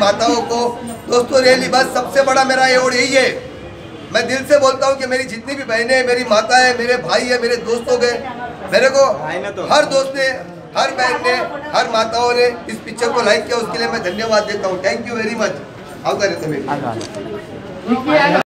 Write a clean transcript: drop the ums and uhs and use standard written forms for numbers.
माताओं को। दोस्तों रियली बस सबसे बड़ा मेरा ये और यही है, मैं दिल से बोलता हूँ कि मेरी जितनी भी बहनें, मेरी माता है, मेरे भाई है, मेरे दोस्तों के, मेरे को हर दोस्त ने, हर बहन ने, हर माताओं ने इस पिक्चर को लाइक किया, उसके लिए मैं धन्यवाद देता हूँ। Thank you very much. आओ करे तुम्हें